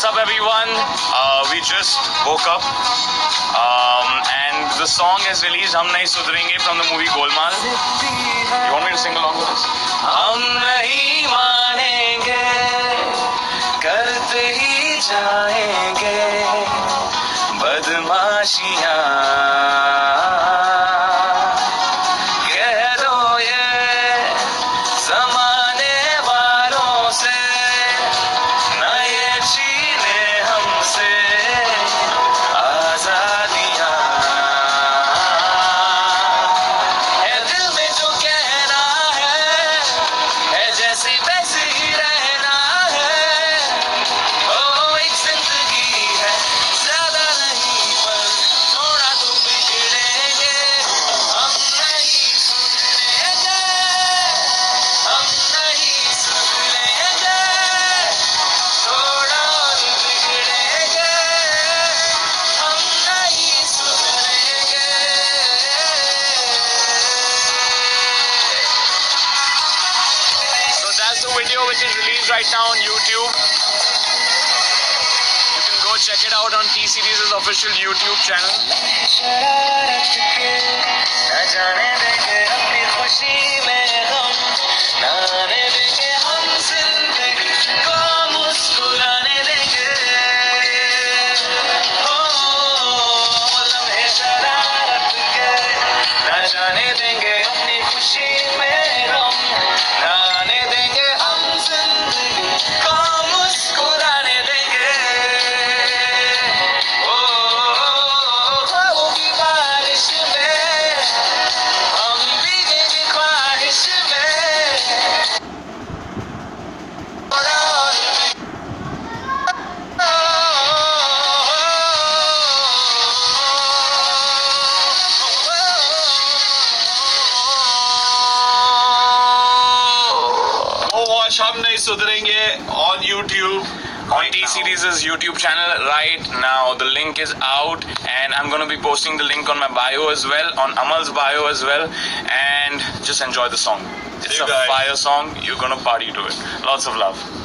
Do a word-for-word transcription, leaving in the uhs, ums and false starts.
What's up everyone? Uh, we just woke up um, and the song is released Hum Nahi Sudhrenge from the movie Golmaal. You want me to sing along with this? Hum nahi manenge, karte hi jayenge, badmashiyan. Video which is released right now on YouTube. You can go check it out on T-Series' official YouTube channel. Hum Nahi Sudhrenge on YouTube, on T-Series' YouTube channel right now. The link is out and I'm going to be posting the link on my bio as well, on Amal's bio as well, and just enjoy the song. It's a fire song. You're going to party to it. Lots of love.